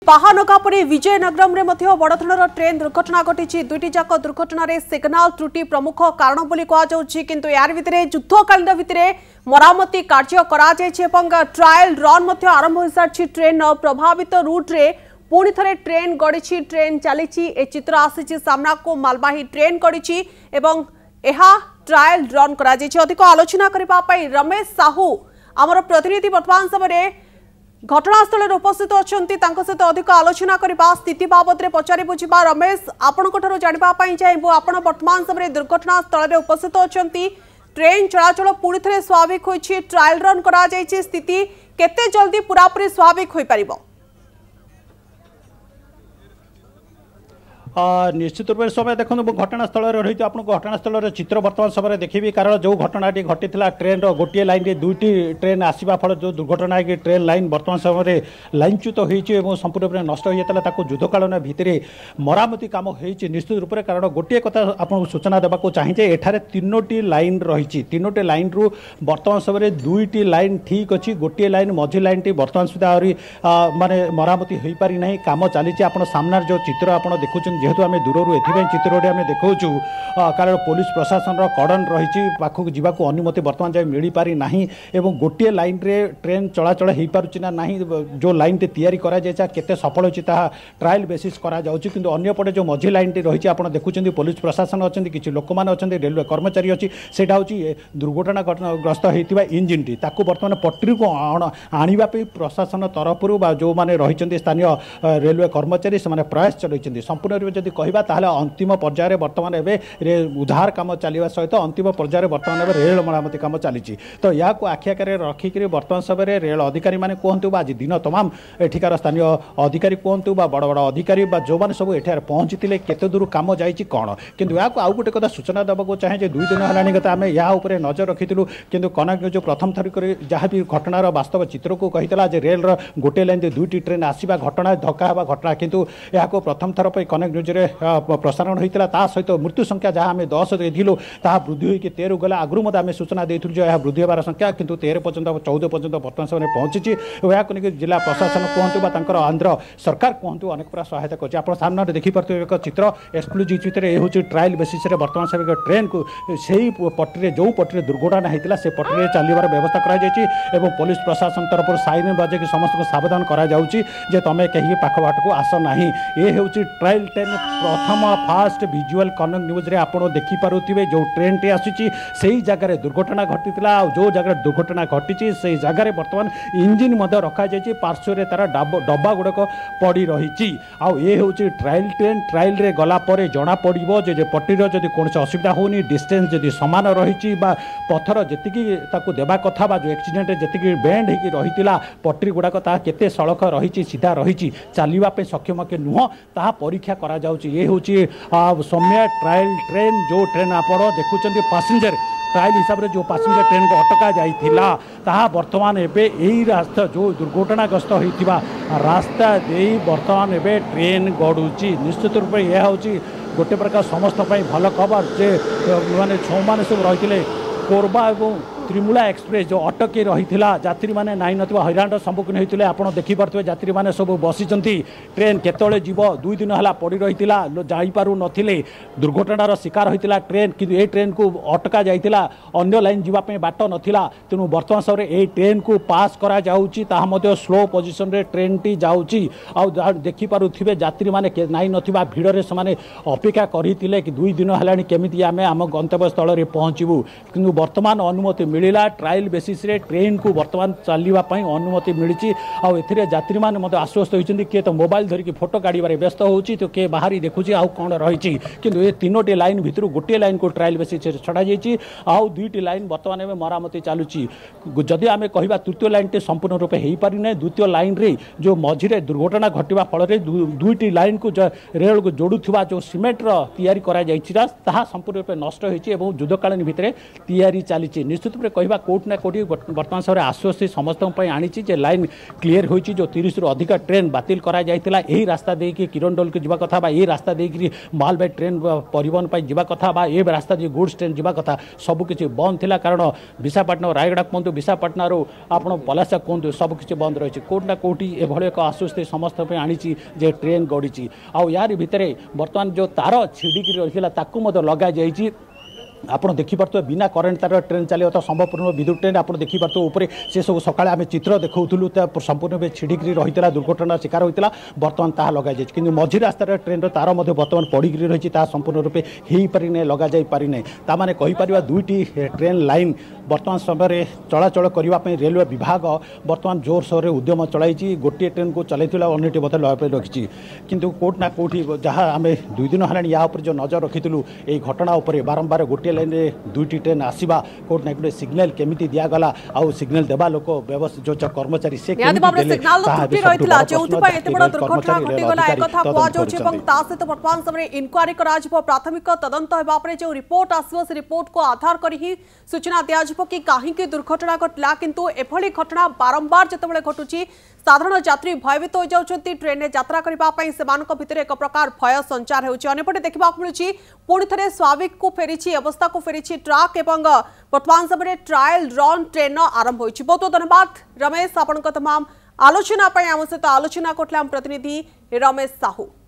पाहानगापुरी विजयनगरम रे मध्य बड़धरणर ट्रेन दुर्घटना घटी दुईटी जाक दुर्घटन सिग्नाल त्रुटि प्रमुख कारण बोली कहुछि किंतु यार भितरे युद्धकालीन भितरे मरामती कार्य करा ट्रायल रन आरंभ हो सारी ट्रेन प्रभावित रूट रे पुणी थे ट्रेन गड़ी ट्रेन चली ए चित्र आसी सामना को मालवाही ट्रेन गड़ी ट्रायल रन करा अधिक आलोचना करने रमेश साहू आमर प्रतिनिधि वर्तमान समय घटनास्थल उपस्थित अच्छा सहित अधिक आलोचना करने स्थिति बाबद में पचारि बुझा रमेश आपण जानापी चाहबू आप वर्तमान समय दुर्घटनास्थल उपस्थित अच्छा ट्रेन चलाचल पुणी थे स्वाभाविक होती ट्रायल रन करा स्थिति केते जल्दी पूरापूरी स्वाभाविक हो पार निश्चित रूप से समय देखो घटनास्थल रही आपको घटनास्थल चित्र वर्तमान समय देखी कारण जो घटनाटी घटी ट्रेन गोटे लाइन रे दुईटी ट्रेन आसवा फल जो दुर्घटना है ट्रेन लाइन वर्तमान समय लाइनच्युत हो संपूर्ण रूप से नष्ट होता युद्धकालन भितर मरामती कम हो निश्चित रूप से कारण गोटे कथा आपको सूचना देवाक चाहिए एठारे तीनोटी लाइन रही तीनोटी लाइन रु वर्तमान समय दुईटी लाइन ठीक अच्छी गोटे लाइन मझी लाइन टी वर्तमान सुधा आहरी माने मरामती हो पारि ना कम चली सामना जो चित्र आप देखुं जेहेतु आम दूर एथि चित्रटी आम देखा कारण पुलिस प्रशासन कड़न रही पाखक जावाक अनुमति बर्तमान जाए मिल पारि ना एवं गोटे लाइन रे ट्रेन चलाचल हो पारुछि ना नहीं जो लाइन टी तैयारी करा जाए केते सफल होछि ता ट्रायल बेसिस करा जाउछि किंतु अन्य पटे जो मझी लाइन टी रही आप देखुं पुलिस प्रशासन अच्छा किसी लोक मैंने अच्छा रेलवे कर्मचारी अच्छी से दुर्घटनाग्रस्त होता इंजिन टी बर्तमान पटरी को आने प्रशासन तरफ जो मैंने रही स्थानीय रेलवे कर्मचारी से प्रयास चलते संपूर्ण रूप जदि कहबा ताहले अंतिम पर्यायर बर्तमान एवं उद्धार काम चलने सहित अंतिम पर्यायर बर्तमान रेल मरामती काम चली तो या आखि आगे रखिक बर्तमान समय रेल अधिकारी मैंने कहतु आज दिन तमाम एठिकार स्थानीय अधिकारी कहतु बड़ बड़ अधिकारी जो मैंने सब एठार पहुँची केते दूर काम जाइए कौन किंतु या आउ गोटे कथा सूचना देवाक चाहे 2 दिन है आम या नजर रखीलु किंतु कनक न्यूज प्रथम थरिक जहाँ भी घटनार वास्तव चित्र को कही रेल गोटे लाइन दुईटी ट्रेन आसवा घटना धक्का हवा घटना किंतु या प्रथम थर पर कनक न्यूज प्रसारण होता सहित मृत्यु संख्या जहाँ आम 10 देलु ता वृद्धि होकर 13 गला आगु आम सूचना देलु जो यह वृद्धि होवार संख्या किंतु 13 पर्यंत 14 पर्यंत बर्तमान समय पहुंची या जिला प्रशासन कहतु आंध्र सरकार कहतु अनेक प्रकार सहायता कर सामने देखिपे एक चित्र एक्सक्लूजिव चित्र ये हूँ ट्रायल बेसिस बर्तमान समय ट्रेन को सही पटरी जो पटरी दुर्घटना होता से पटरी चलवर व्यवस्था कर पुलिस प्रशासन तरफ साइन बाजे कि समस्त को सावधान करा तुम कहीं पाखबाट को आस ना ये हूँ ट्रायल ट्रेन प्रथम फास्ट विजुअल कनक न्यूज रे आप देखिपे जो ट्रेन टी आसी से जगह दुर्घटना घटी जो जगह दुर्घटना घटी से जगह बर्तमान इंजिन रखा जाए पार्श्व तार डब्बा गुड़ाक पड़ी रही ये हूँ ट्रायल ट्रेन ट्रायल रे गला पर जना पड़ो जे पट्टीर जदि कौन असुविधा होनी डिस्टेंस जदि सामान रही पथर जी देवा कथा जो एक्सीडेंट जी बेंड हो रही पट्टी गुड़ाक केते सड़क रही सीधा रही चलवाई सक्षम के नुह ता परीक्षा करा जाउची ये हूँ सौम्य ट्रायल ट्रेन जो ट्रेन आप देखुं पैसेंजर ट्रायल हिसाब से जो पैसेंजर ट्रेन को अटका जाता बर्तमान एबे यही रास्ता जो दुर्घटनाग्रस्त होता रास्ता दे बर्तमान एबे ट्रेन गड़ुची निश्चित रूप से यह हूँ गोटे प्रकार समस्त भल खबर जे माने छो मैंने सब रही कोरबा और त्रिमूला एक्सप्रेस जो अटकी रही यात्री मैंने नाई ना हईराण सम्मुखीन होते आप देखिपे यात्री मैंने सब बसी ट्रेन केतले जीव 2 दिन है पड़ रही जापारू नथिले दुर्घटनार शिकार होता ट्रेन कि ये ट्रेन को अटका जाइला अन्य लाइन जीवाई बाट नाला तेणु बर्तमान समय ये ट्रेन को पास करा स्लो पोजिशन रे ट्रेन टी जाऊँगी देखिपे यात्री मैंने नाई ना भिड़े से अपेक्षा करते कि 2 दिन है केमी आम आम गंतव्य स्थल में पहुँचू कि बर्तमान अनुमति मिला ट्रायल बेसिस रे ट्रेन को बर्तमान चलवाई अनुमति मिली यात्री मैंने आश्वस्त होती किए तो मोबाइल धरिकी फोटो काढ़े व्यस्त होती तो किए बाहरी देखुची आउ कौन रही किंतु ये तीनोटी लाइन भितर गोटे लाइन को ट्रायल बेसिस छड़ा जाइए आउ 2टी लाइन बर्तमान में मरामती चलुची जदि आम कह तृतीय लाइन टी संपूर्ण रूप हो पारि ना द्वितीय लाइन रे जो मझीरे दुर्घटना घटवा फल 2टी लाइन को रेल को जोड़ुवा जो सीमेंटर तैयारी करा संपूर्ण रूप नष्ट होती युद्धकालीन भितर तैयारी चली निश्चित भाव कहवा कोर्ट ना कोटी बर्तमान समय आश्वस्त समस्त आनी लाइन क्लीयर होती जो 30 रु अधिक ट्रेन बातिल करा जायतिला यही रास्ता देकी किरंडोल को जावा कथा ये रास्ता देकी मालबाही ट्रेन परिवहन पर जावा कथा ये रास्ता जो गुड्स ट्रेन जावा कथा सबकि बंद थिला कारण विशाखापट्टनम रायगड़ा कहतु विशाखापट्टनम आप पलासा कहतु सबकि बंद रही कोर्ट ना कोटी एभली एक आश्वस्ति समस्त आनी जे ट्रेन गड़ी आउ यार भितर बर्तमान जो तार छिड़िकी रही ताकू लगा जाइए आप देखिपे बिना करेन्ट तार ट्रेन चलिए तो संभवपूर्ण विद्युत ट्रेन आप देखिपे से सब सका आम चित्र देखुलू संपूर्ण भाव छिड़िक रही दुर्घटना शिकार होता बर्तमान ता लग जाए कि मझी रास्तार ट्रेन तार बर्तमान पड़िक रही संपूर्ण रूपे हो पारि ना लग जा पारि ना ताने कहीपर दुईटी ट्रेन लाइन बर्तमान समय चलाचल करने रेलवे विभाग बर्तमान जोर सोर उद्यम चलाई गोटे ट्रेन को चलता अन्यटी रखी किंतु कोर्ट ना कोठी जहाँ आम 2 दिन है या जो नजर रखीलु ये घटना बारंबार गोटे लाइन में दुईटी ट्रेन आसवा कोर्ट ना गोटे सिग्नाल केमिति दियागला आउ सिग्नाल देवा लोक जो कर्मचारी से वर्तमान समय इनक्वारी प्राथमिक तदंत होगा जो रिपोर्ट आसो से रिपोर्ट को आधार कर ही सूचना दिज्व कि कहीं दुर्घटना घटला किंतु एभली घटना बारंबार जितेबाला घटुची साधारण यात्री भयभीत हो जाउछंती ट्रेन में यात्रा करने से भितर एक प्रकार भय संचार होपटे देखा मिलूँ पुणी थे स्वाभाविक को फेरी अवस्था को फेरी ट्रक एवं वर्तमान समय ट्रायल रन ट्रेन आरंभ हो बहुत बहुत धन्यवाद रमेश आपण तमाम आलोचना आम सहित आलोचना करथिले प्रतिनिधि रमेश साहू।